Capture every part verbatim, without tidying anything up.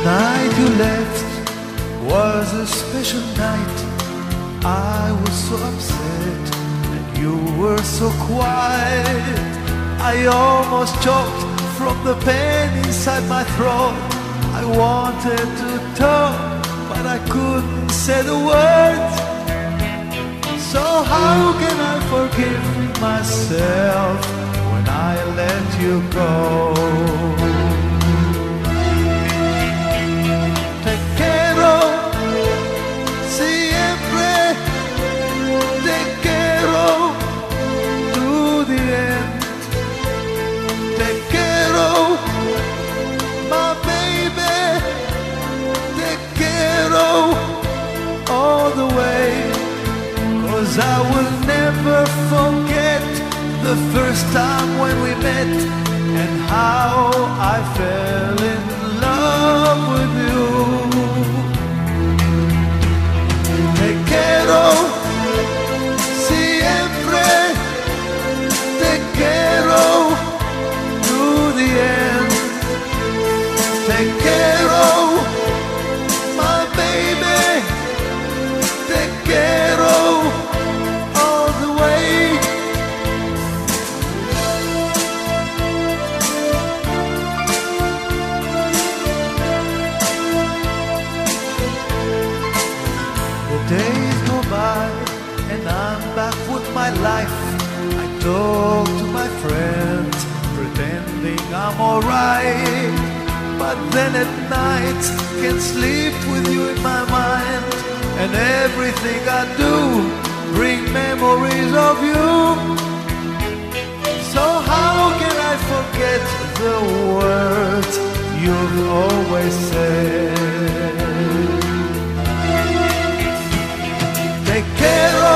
night you left was a special night. I was so upset and you were so quiet. I almost choked from the pain inside my throat. I wanted to talk, but I couldn't say the words. So how can I forgive myself when I let you go? Te quiero, siempre te quiero to the end. Te quiero, my baby, te quiero all the way. 'Cause I will never forget the first time when we met and how I fell in love with you. Te quiero, siempre te quiero to the end. Te quiero, my baby, te quiero all the way. The days go by and I'm back with my life. I talk to my friends, pretending I'm alright. But then at night, can't sleep with you in my mind. And everything I do bring memories of you. So how can I forget the words you've always said? Te quiero,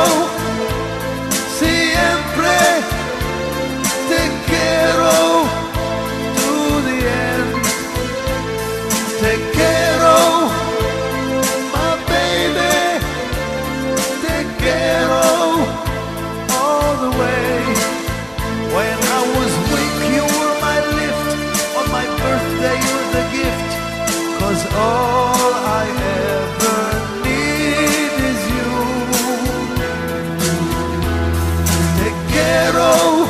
siempre te quiero to the end. Te quiero, my baby, te quiero all the way. When I was weak, you were my lift. On my birthday, you're the gift. 'Cause all I ever need is you. Te quiero,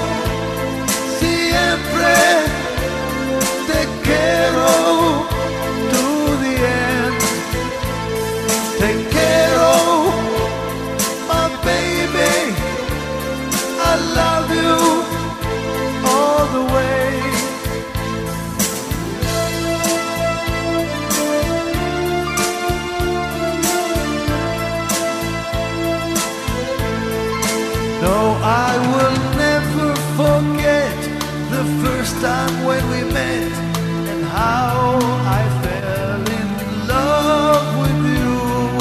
siempre te quiero to the end. Te quiero, my baby, I love you all the way. No, I will never forget the first time when we met and how I fell in love with you.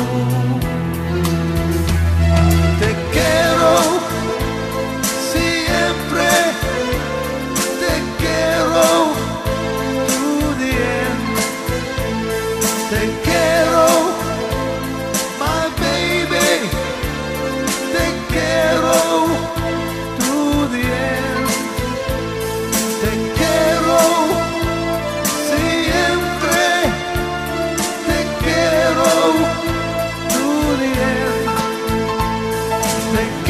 Te quiero, siempre te quiero to the end. Te quiero, my baby, te quiero to the end. Te quiero, siempre te quiero to the end. Te